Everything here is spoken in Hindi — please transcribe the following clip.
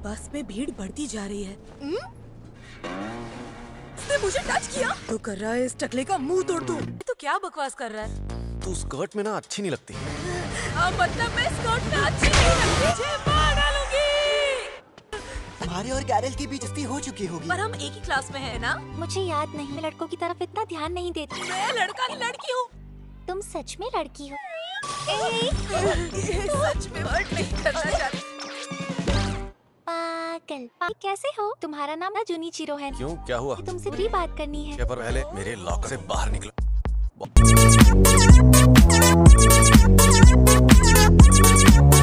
बस में भीड़ बढ़ती जा रही है। उसने मुझे टच किया। तो कर रहा है इस टकले का मुंह तोड़ दूं। तो क्या बकवास कर रहा है? तू स्कर्ट में ना अच्छी नहीं लगती। मतलब मैं स्कर्ट में अच्छी नहीं लगती। मुझे मार डालूंगी। तुम्हारे और कैरल की बेइज्जती हो चुकी होगी। पर हम एक ही क्लास में हैं ना? मुझे याद नहीं, मैं लड़कों की तरफ इतना ध्यान नहीं देती। मैं लड़का की लड़की हूँ। तुम सच में लड़की हो? सच में हर्ट नहीं करना चाहती। पागल। कैसे हो? तुम्हारा नाम जुनिचिरो है। क्यों, क्या हुआ? तुमसे भी बात करनी है। पर पहले मेरे लॉकर से बाहर निकलो।